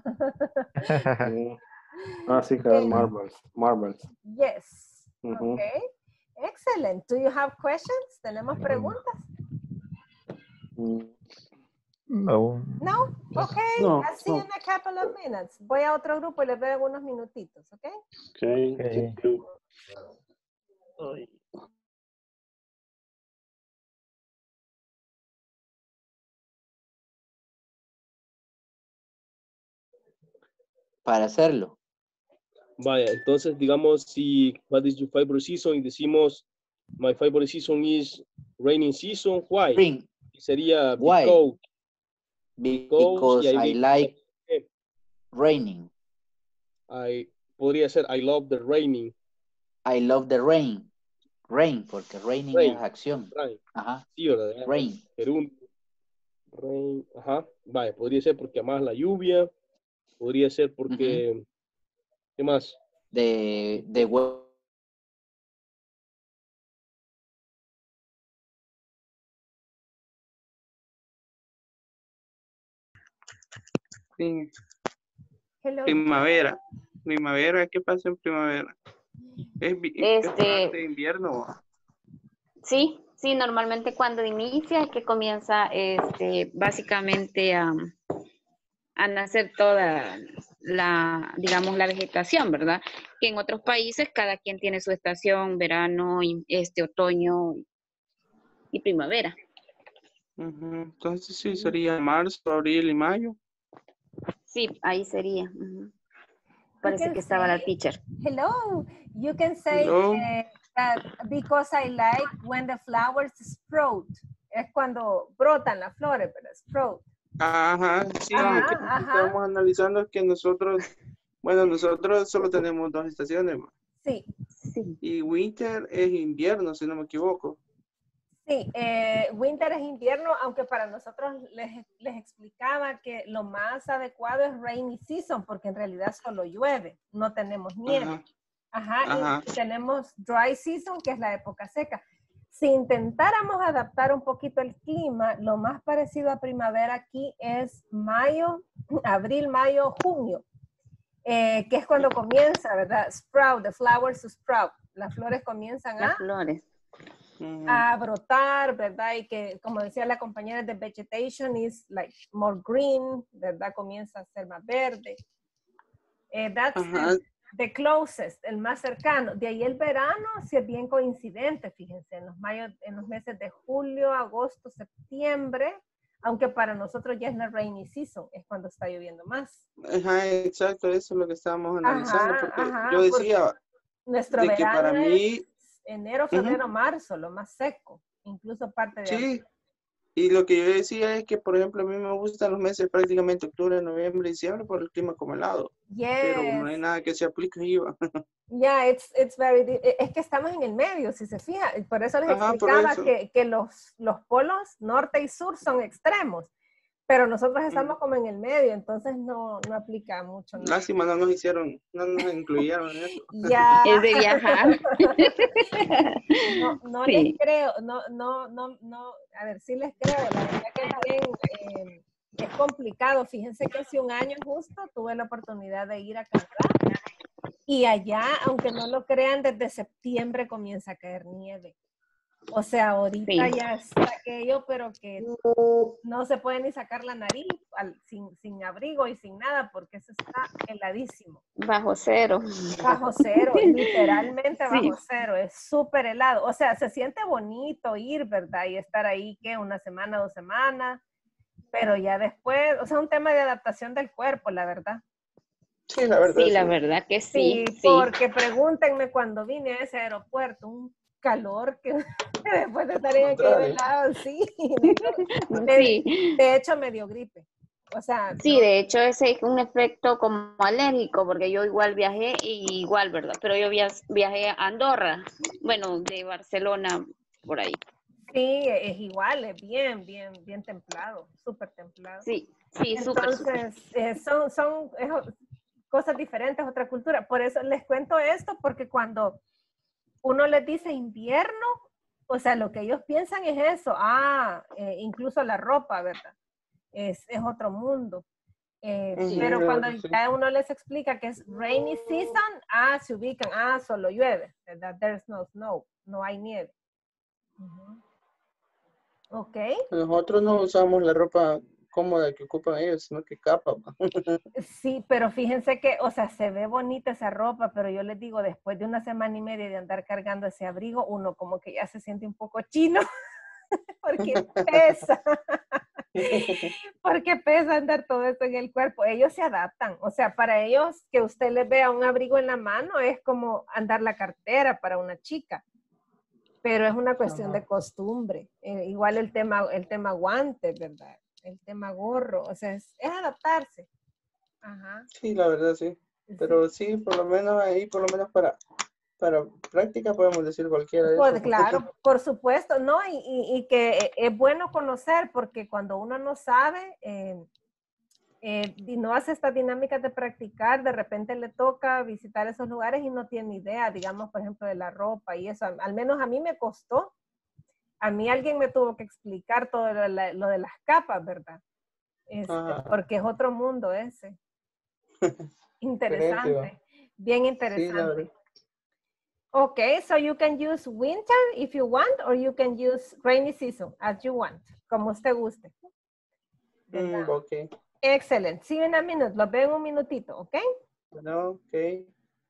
S8: Sí, claro, marbles.
S1: Yes, okay. Excellent. Do you have questions? ¿Tenemos preguntas?
S2: No.
S1: No? Okay.
S8: No,
S1: I'll see you in a couple of minutes. Voy a otro grupo y les veo en unos minutitos, ¿ok?
S8: Okay.
S9: Para hacerlo.
S10: Vaya, entonces digamos si what is your favorite season y decimos my favorite season is raining season, why?
S9: Spring.
S10: Y sería
S9: Why?
S10: because
S9: I like raining.
S10: Podría ser I love the raining.
S9: I love the rain. Rain, porque raining es acción.
S10: Rain.
S9: Ajá.
S10: Sí, ¿verdad?
S9: Rain.
S10: Rain. Ajá. Vaya, podría ser porque amas la lluvia. Podría ser porque... ¿Qué más?
S9: De
S1: Hello.
S11: Primavera, ¿qué pasa en primavera? ¿Es parte de invierno?
S5: Sí, normalmente cuando inicia es que comienza básicamente a nacer toda digamos, la vegetación, ¿verdad? Que en otros países cada quien tiene su estación, verano, otoño y primavera.
S11: Entonces sí, sería marzo, abril y mayo.
S5: Sí, ahí sería. Parece que estaba la teacher.
S1: Hello, you can say that because I like when the flowers sprout. Es cuando brotan las flores, pero sprout.
S11: Ajá, sí, estamos analizando que nosotros solo tenemos 2 estaciones.
S1: Sí.
S11: Y winter es invierno, si no me equivoco.
S1: Sí, winter es invierno, aunque para nosotros les explicaba que lo más adecuado es rainy season, porque en realidad solo llueve, no tenemos nieve. Y tenemos dry season, que es la época seca. Si intentáramos adaptar un poquito el clima, lo más parecido a primavera aquí es abril, mayo, junio, que es cuando comienza, ¿verdad? Sprout, the flowers sprout. Las flores comienzan
S5: Las flores.
S1: a brotar, ¿verdad? Y que, como decía la compañera, the vegetation is like more green, ¿verdad? Comienza a ser más verde. That's the closest, el más cercano. De ahí el verano sí es bien coincidente, fíjense, en los meses de julio, agosto, septiembre, aunque para nosotros ya es la rainy season, es cuando está lloviendo más.
S11: Ajá, exacto, eso es lo que estábamos analizando, porque yo
S1: porque
S11: decía
S1: nuestro
S11: de que
S1: verano
S11: para mí,
S1: es enero, febrero, marzo, lo más seco, incluso parte de
S11: sí, y lo que yo decía es que, por ejemplo, a mí me gustan los meses prácticamente octubre, noviembre, diciembre por el clima como helado, pero no hay nada que se aplique ahí.
S1: Yeah, it's very, es que estamos en el medio, si se fija, por eso les
S11: Por
S1: explicaba
S11: eso.
S1: que los polos norte y sur son extremos, pero nosotros estamos como en el medio, entonces no aplica mucho. ¿No?
S11: Lástima, no nos incluyeron en eso.
S1: Ya.
S5: Es de viajar.
S1: No
S5: Sí.
S1: les creo, no, a ver, sí les creo, la verdad que es bien, es complicado. Fíjense que hace un año justo tuve la oportunidad de ir a Canadá y allá, aunque no lo crean, desde septiembre comienza a caer nieve. O sea, ahorita ya está aquello, pero que no se puede ni sacar la nariz sin abrigo y sin nada, porque eso está heladísimo.
S5: Bajo cero.
S1: Bajo cero, literalmente bajo cero, es súper helado. O sea, se siente bonito ir, ¿verdad? Y estar ahí, ¿qué? Una semana, 2 semanas, pero ya después, o sea, un tema de adaptación del cuerpo, la verdad.
S11: Sí, la verdad.
S5: Sí, la verdad que sí.
S1: Porque pregúntenme cuando vine a ese aeropuerto, un calor que después de estar en aquel helado, sí. De hecho, me dio gripe. O sea,
S5: sí, de hecho ese es un efecto como alérgico, porque yo igual viajé y igual, ¿verdad? Pero yo viajé a Andorra, bueno, de Barcelona, por ahí.
S1: Sí, es igual, es bien templado, súper templado.
S5: Sí, súper.
S1: Entonces, son cosas diferentes, otra cultura. Por eso les cuento esto, porque cuando uno les dice invierno, o sea, lo que ellos piensan es eso. Incluso la ropa, ¿verdad? Es otro mundo. Pero cuando ya uno les explica que es rainy season, se ubican, solo llueve, ¿verdad? There's no snow, no hay nieve. Ok.
S11: Nosotros no usamos la ropa cómoda que ocupan ellos, sino que capa.
S1: Sí, pero fíjense que, o sea, se ve bonita esa ropa, pero yo les digo, después de 1 semana y media de andar cargando ese abrigo, uno como que ya se siente un poco chino, porque pesa. Porque pesa andar todo esto en el cuerpo. Ellos se adaptan, o sea, para ellos que usted les vea un abrigo en la mano es como andar la cartera para una chica. Pero es una cuestión de costumbre. Igual el tema guante, ¿verdad? El tema gorro, o sea, es adaptarse. Ajá.
S11: Sí, la verdad, sí. Pero sí, por lo menos ahí, por lo menos para práctica podemos decir cualquiera de eso.
S1: Claro, por supuesto, ¿no? Y que es bueno conocer, porque cuando uno no sabe y no hace estas dinámicas de practicar, de repente le toca visitar esos lugares y no tiene idea, digamos, por ejemplo, de la ropa y eso. Al menos a mí me costó. A mí alguien me tuvo que explicar todo lo de las capas, ¿verdad? Porque es otro mundo ese. Interesante. Bien interesante.
S11: Sí,
S1: okay, so you can use winter if you want, or you can use rainy season as you want, como usted guste.
S11: Okay.
S1: Excellent. See you in a minute. Los veo en un minutito, ¿ok?
S11: No, okay.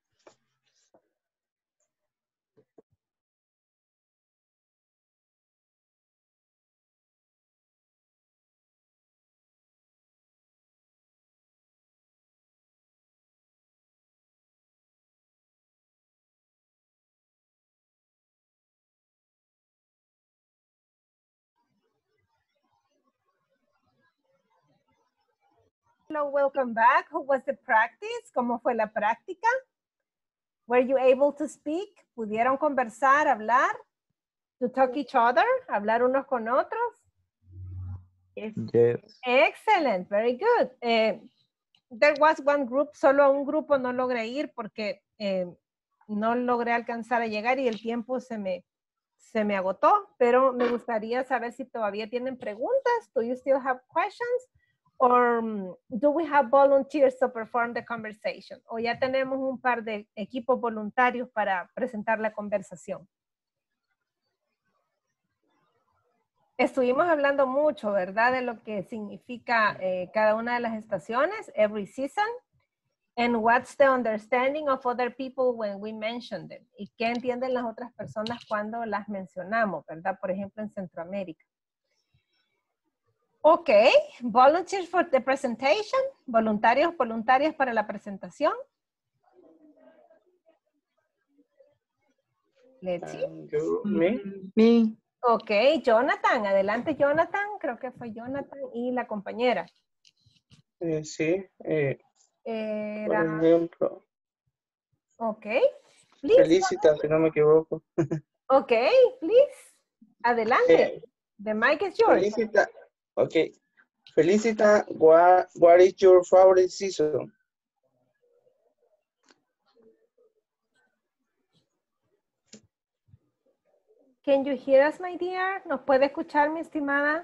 S1: Hello, welcome back. How was the practice? ¿Cómo fue la práctica? Were you able to speak? ¿Pudieron conversar, hablar? To talk each other? ¿Hablar unos con otros?
S4: Yes.
S1: Excellent, very good. There was one group, solo a un grupo no logré ir porque no logré alcanzar a llegar y el tiempo se me agotó, pero me gustaría saber si todavía tienen preguntas. Do you still have questions? Or do we have volunteers to perform the conversation? O ya tenemos un par de equipos voluntarios para presentar la conversación. Estuvimos hablando mucho, ¿verdad? De lo que significa cada una de las estaciones, every season, and what's the understanding of other people when we mention them. Y qué entienden las otras personas cuando las mencionamos, ¿verdad? Por ejemplo, en Centroamérica. Ok, volunteers for the presentation, voluntarios, voluntarias para la presentación. Let's see.
S11: Me.
S1: Ok, Jonathan, adelante Jonathan, creo que fue Jonathan y la compañera.
S11: Sí, por
S1: Era,
S11: ejemplo,
S1: ok, please.
S11: Felicita, si no me equivoco.
S1: Ok, please, adelante. The mic is yours.
S11: Felicita, ok. Felicita, what is your favorite season?
S1: Can you hear us, my dear? ¿Nos puede escuchar, mi estimada?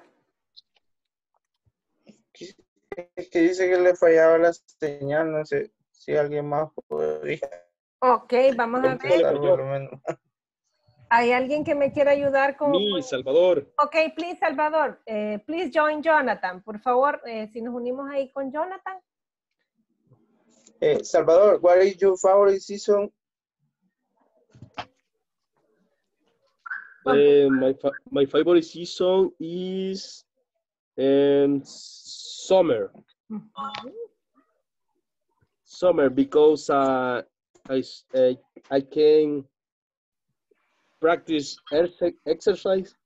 S11: Es que dice que le fallaba la señal, no sé si alguien más podría.
S1: Ok, vamos a ver.
S11: Por lo menos.
S1: ¿Hay alguien que me quiera ayudar con...?
S10: Mi, Salvador.
S1: Ok, please, Salvador. Please join Jonathan. Por favor, si nos unimos ahí con Jonathan.
S11: Salvador, what is your favorite season?
S10: My favorite season is summer. Summer, because I can practice exercise,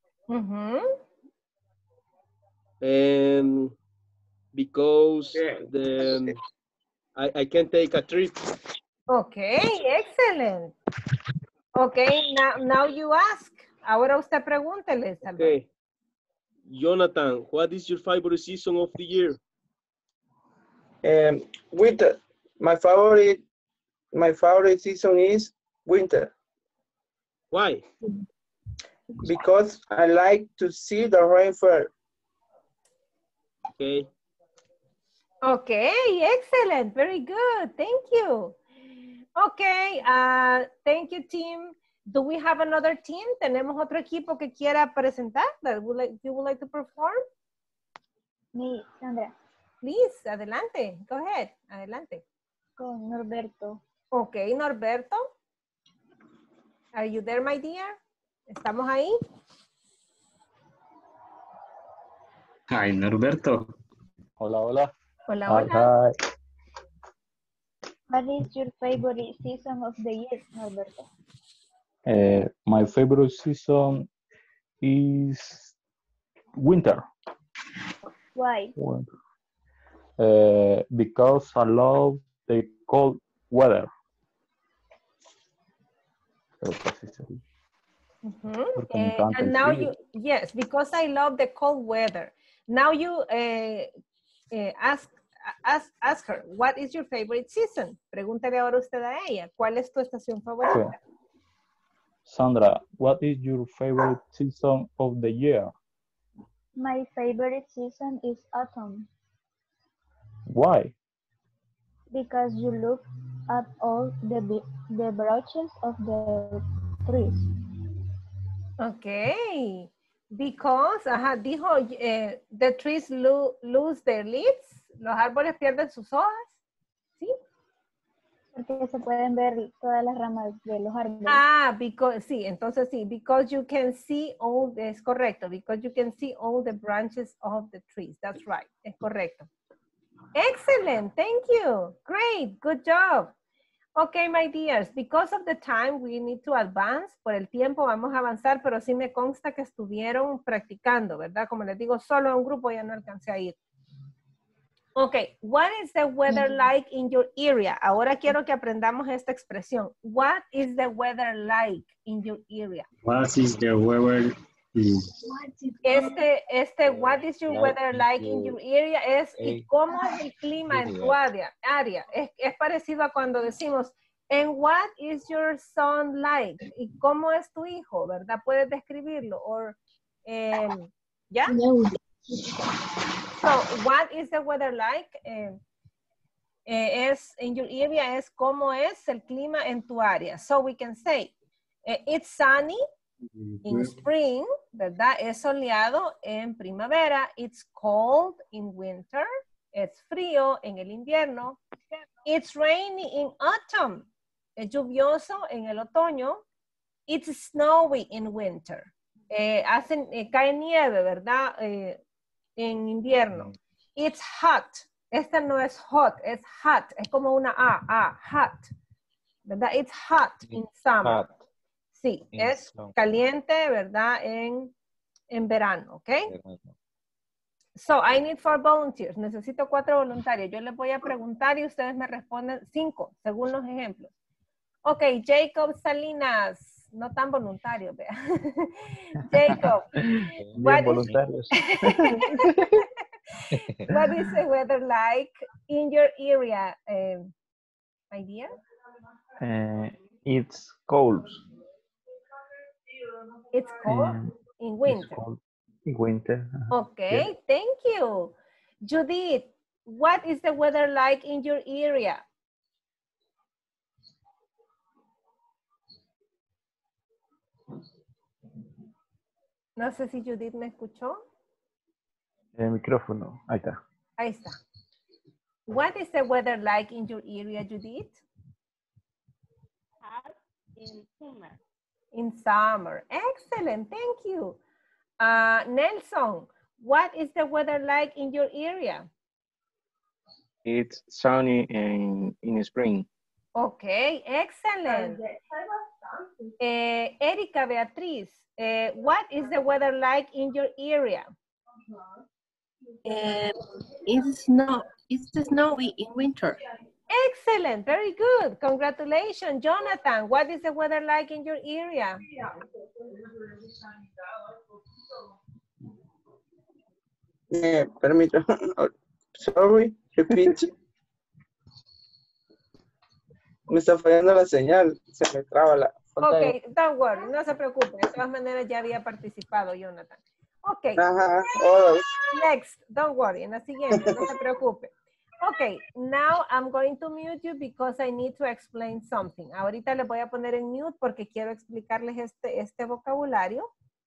S10: and because I can take a trip.
S1: Okay, excellent. Okay, now you ask. Ahora usted pregúntele, Salvador.
S10: Okay. Jonathan, what is your favorite season of the year?
S11: Winter. My favorite season is winter.
S10: Why?
S11: Because I like to see the rainfall.
S10: Okay.
S1: Okay, excellent. Very good. Thank you. Okay, thank you, team. Do we have another team? ¿Tenemos otro equipo que quiera presentar? That you would like to perform?
S12: Me, Sandra.
S1: Please, adelante. Go ahead. Adelante.
S12: Con Norberto.
S1: Okay, Norberto. Are you there, my dear? ¿Estamos ahí?
S13: Hi, Norberto.
S2: Hola, hola.
S1: Hola,
S2: Hi,
S1: hola.
S2: hi.
S12: What is your favorite season of the year, Norberto?
S2: My favorite season is winter.
S12: Why?
S2: Because I love the cold weather.
S1: And now you, yes, because I love the cold weather. Now you ask her, what is your favorite season? Pregúntale ahora usted a ella, ¿cuál es tu estación favorita?
S2: Okay. Sandra, what is your favorite season of the year?
S12: My favorite season is autumn.
S2: Why?
S12: Because you look at all the branches of the trees.
S1: Okay. Because, dijo, the trees lose their leaves. Los árboles pierden sus hojas. ¿Sí?
S12: Porque se pueden ver todas las ramas de los árboles.
S1: Because, sí, entonces sí, because you can see all, es correcto, because you can see all the branches of the trees. That's right, es correcto. Excellent, thank you. Great, good job. Okay, my dears, because of the time we need to advance. Por el tiempo vamos a avanzar, pero sí me consta que estuvieron practicando, ¿verdad? Como les digo, solo a un grupo ya no alcancé a ir. Okay, what is the weather like in your area? Ahora quiero que aprendamos esta expresión. What is the weather like in your area?
S13: What is the weather?
S1: What is your weather like in your area es ¿y cómo es el clima en tu área? Es parecido a cuando decimos and what is your son like? ¿Y cómo es tu hijo? ¿Verdad? Puedes describirlo o ¿ya? So, what is the weather like? Es in your area es cómo es el clima en tu área. So we can say it's sunny in spring, ¿verdad? Es soleado en primavera. It's cold in winter. Es frío en el invierno. It's rainy in autumn. Es lluvioso en el otoño. It's snowy in winter. Cae nieve, ¿verdad? En invierno. It's hot. Esta no es hot, es hot. Es como una hot. ¿Verdad? It's hot in summer.
S4: Hot.
S1: Sí,
S4: In
S1: es
S4: summer.
S1: caliente, ¿verdad? En verano, ¿ok? So, I need 4 volunteers. Necesito 4 voluntarios. Yo les voy a preguntar y ustedes me responden 5, según los ejemplos. Ok, Jacob Salinas. No tan voluntario, vea. Jacob.
S2: Bien voluntarios.
S1: What is the weather like in your area, my dear?
S2: It's cold.
S1: It's cold in winter.
S2: It's cold in winter.
S1: Okay,
S2: Yeah.
S1: thank you. Judith, what is the weather like in your area? No sé si Judith me escuchó.
S2: El micrófono, ahí está.
S1: Ahí está. What is the weather like in your area, Judith?
S14: Hot in summer.
S1: In summer. Excellent, thank you. Nelson, what is the weather like in your area?
S15: It's sunny in spring.
S1: Okay, excellent. Erika Beatriz, what is the weather like in your area?
S16: It's snowy in winter.
S1: Excellent, very good. Congratulations. Jonathan, what is the weather like in your area?
S11: Permítame. Sorry, repeat. Me está fallando la señal. Se me traba la pantalla.
S1: Ok, don't worry, no se preocupe. De todas maneras ya había participado, Jonathan. Ok.
S11: Ajá. Oh.
S1: Next, don't worry. En la siguiente, no se preocupe. Ok, now I'm going to mute you because I need to explain something. Ahorita le voy a poner en mute porque quiero explicarles este vocabulario.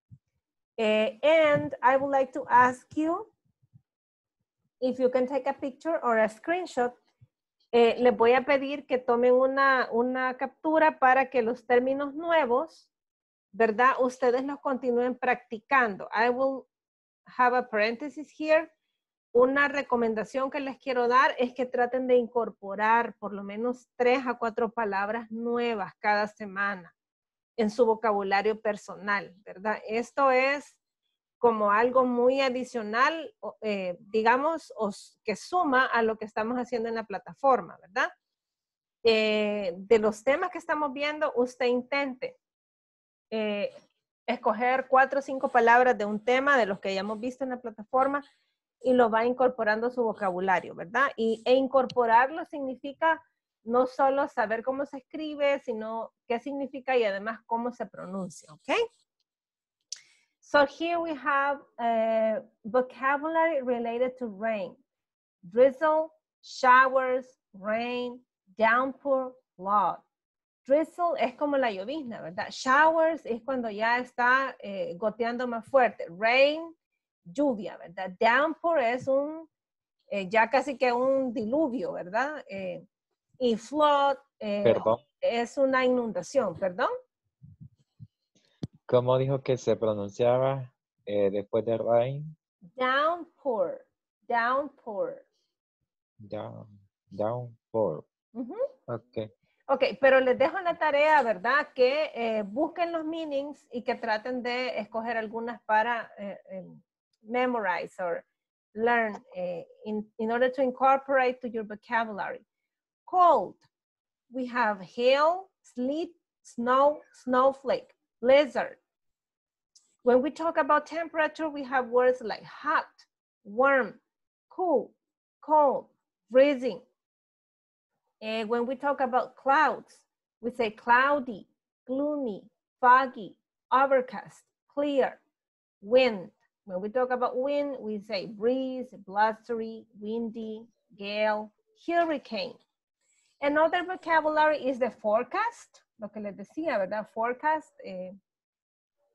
S1: And I would like to ask you if you can take a picture or a screenshot. Les voy a pedir que tomen una captura para que los términos nuevos, ¿verdad? Ustedes los continúen practicando. I will have a parenthesis here. Una recomendación que les quiero dar es que traten de incorporar por lo menos 3 a 4 palabras nuevas cada semana en su vocabulario personal, ¿verdad? Esto es como algo muy adicional, digamos, que suma a lo que estamos haciendo en la plataforma, ¿verdad? De los temas que estamos viendo, usted intente escoger 4 o 5 palabras de un tema de los que hayamos visto en la plataforma y lo va incorporando a su vocabulario, ¿verdad? E incorporarlo significa no solo saber cómo se escribe, sino qué significa y además cómo se pronuncia, ¿ok? So here we have vocabulary related to rain. Drizzle, showers, rain, downpour, flood. Drizzle es como la llovizna, ¿verdad? Showers es cuando ya está goteando más fuerte. Rain, lluvia, ¿verdad? Downpour es ya casi que un diluvio, ¿verdad? Y flood es una inundación, ¿perdón?
S4: ¿Cómo dijo que se pronunciaba después de rain?
S1: Downpour, downpour.
S4: Downpour. Ok.
S1: Ok, pero les dejo la tarea, ¿verdad? Que busquen los meanings y que traten de escoger algunas para memorize or learn in order to incorporate to your vocabulary. Cold, we have hail, sleet, snow, snowflake, blizzard. When we talk about temperature, we have words like hot, warm, cool, cold, freezing. When we talk about clouds, we say cloudy, gloomy, foggy, overcast, clear, wind. When we talk about wind, we say breeze, blustery, windy, gale, hurricane. Another vocabulary is the forecast, lo que les decía, ¿verdad? Forecast,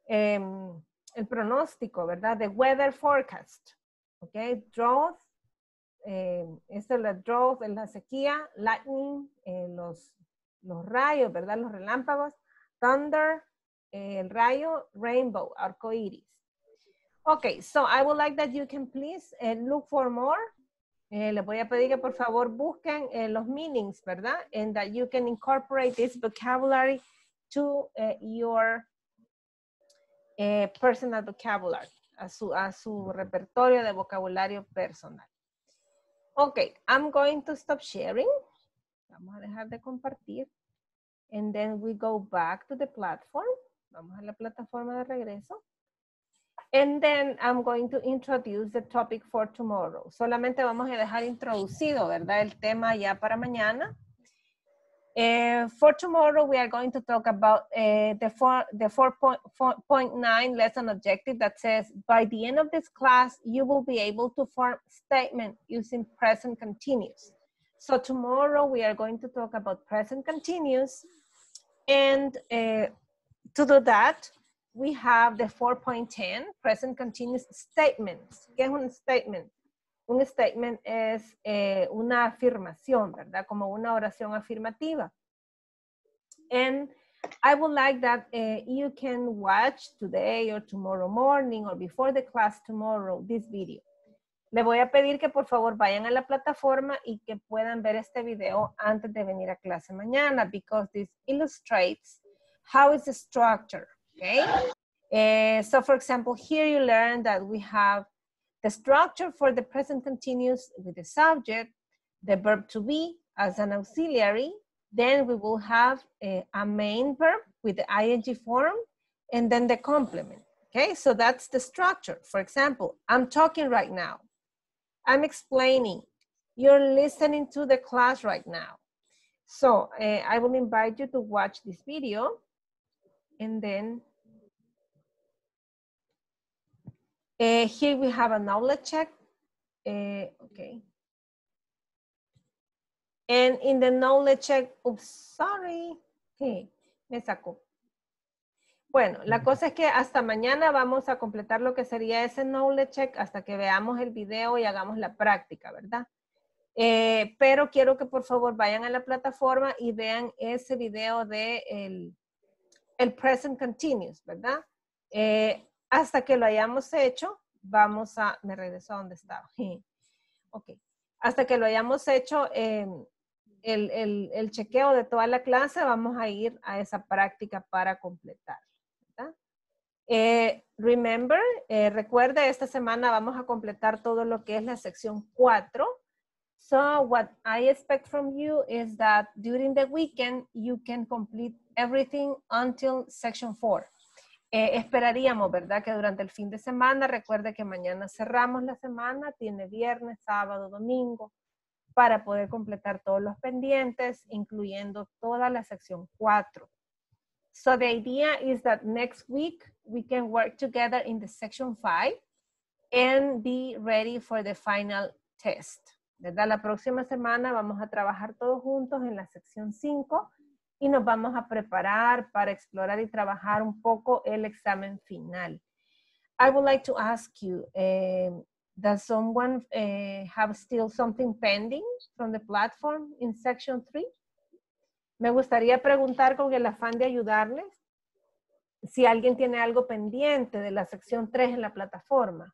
S1: el pronóstico, ¿verdad? The weather forecast. Ok, drought. Esto es la drought, es la sequía. Lightning, los rayos, ¿verdad? Los relámpagos. Thunder, el rayo. Rainbow, arcoíris. Okay, so I would like that you can please look for more. Les voy a pedir que por favor busquen los meanings, ¿verdad? And that you can incorporate this vocabulary to your personal vocabulary, a su repertorio de vocabulario personal. Okay, I'm going to stop sharing. Vamos a dejar de compartir. And then we go back to the platform. Vamos a la plataforma de regreso. And then I'm going to introduce the topic for tomorrow. Solamente vamos a dejar introducido, ¿verdad? El tema ya para mañana. For tomorrow, we are going to talk about the 4.9 lesson objective that says, by the end of this class, you will be able to form statement using present continuous. So tomorrow, we are going to talk about present continuous. And to do that, we have the 4.10 present continuous statements. ¿Qué es un statement? Un statement es una afirmación, ¿verdad? Como una oración afirmativa. And I would like that you can watch today or tomorrow morning or before the class tomorrow this video. Le voy a pedir que por favor vayan a la plataforma y que puedan ver este video antes de venir a clase mañana, because this illustrates how is the structure. Okay, so for example, here you learn that we have the structure for the present continuous with the subject, the verb to be as an auxiliary, then we will have a main verb with the ing form, and then the complement. Okay, so that's the structure. For example, I'm talking right now. I'm explaining. You're listening to the class right now. So I will invite you to watch this video. And then here we have a knowledge check. Okay. And in the knowledge check, oops, sorry. Sí, me sacó. Bueno, la cosa es que hasta mañana vamos a completar lo que sería ese knowledge check hasta que veamos el video y hagamos la práctica, ¿verdad? Pero quiero que por favor vayan a la plataforma y vean ese video de el present continuous, ¿verdad? Hasta que lo hayamos hecho, vamos a, me regreso a donde estaba. Ok, hasta que lo hayamos hecho el chequeo de toda la clase, vamos a ir a esa práctica para completar, ¿verdad? Remember, recuerde, esta semana vamos a completar todo lo que es la sección 4. So what I expect from you is that during the weekend, you can complete everything until section 4. Esperaríamos, ¿verdad? Que durante el fin de semana, recuerde que mañana cerramos la semana, tiene viernes, sábado, domingo, para poder completar todos los pendientes, incluyendo toda la sección 4. So the idea is that next week, we can work together in the section 5 and be ready for the final test. ¿Verdad? La próxima semana vamos a trabajar todos juntos en la sección 5 y nos vamos a preparar para explorar y trabajar un poco el examen final. I would like to ask you, does someone have still something pending from the platform in section 3? Me gustaría preguntar con el afán de ayudarles si alguien tiene algo pendiente de la sección 3 en la plataforma.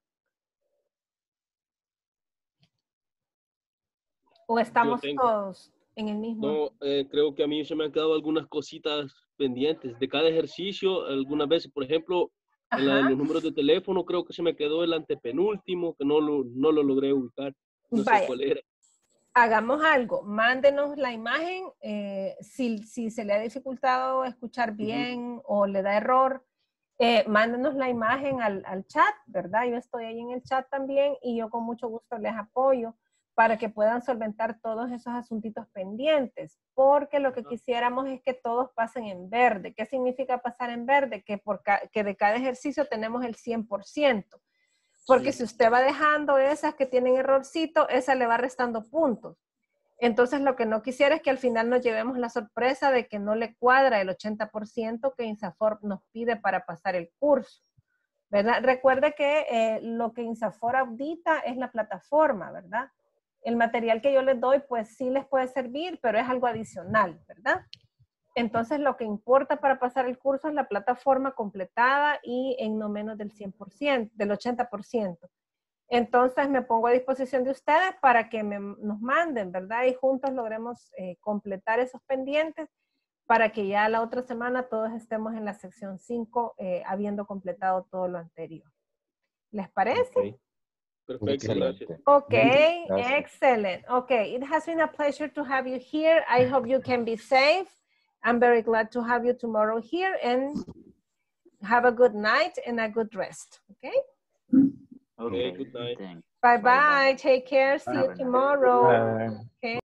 S1: ¿O estamos todos en el mismo?
S10: No, creo que a mí se me han quedado algunas cositas pendientes de cada ejercicio. Algunas veces, por ejemplo, en la de los números de teléfono, creo que se me quedó el antepenúltimo, que no lo logré ubicar. No sé cuál era.
S1: Hagamos algo. Mándenos la imagen. Si se le ha dificultado escuchar bien o le da error, mándenos la imagen al chat, ¿verdad? Yo estoy ahí en el chat también y yo con mucho gusto les apoyo para que puedan solventar todos esos asuntitos pendientes, porque lo que quisiéramos es que todos pasen en verde. ¿Qué significa pasar en verde? Que de cada ejercicio tenemos el 100%, porque si usted va dejando esas que tienen errorcito, esa le va restando puntos. Entonces, lo que no quisiera es que al final nos llevemos la sorpresa de que no le cuadra el 80% que INSAFORP nos pide para pasar el curso, ¿verdad? Recuerde que lo que INSAFORP audita es la plataforma, ¿verdad? El material que yo les doy, pues sí les puede servir, pero es algo adicional, ¿verdad? Entonces, lo que importa para pasar el curso es la plataforma completada y en no menos del 100%, del 80%. Entonces, me pongo a disposición de ustedes para que nos manden, ¿verdad? Y juntos logremos completar esos pendientes para que ya la otra semana todos estemos en la sección 5 habiendo completado todo lo anterior. ¿Les parece?
S10: Okay. Perfecto, gracias.
S1: Okay, excellent. Okay, it has been a pleasure to have you here. I hope you can be safe. I'm very glad to have you tomorrow here, and have a good night and a good rest, okay?
S9: Okay,
S10: good night.
S9: thanks.
S1: Bye-bye. Take care. See you tomorrow.
S2: Bye.
S1: Okay.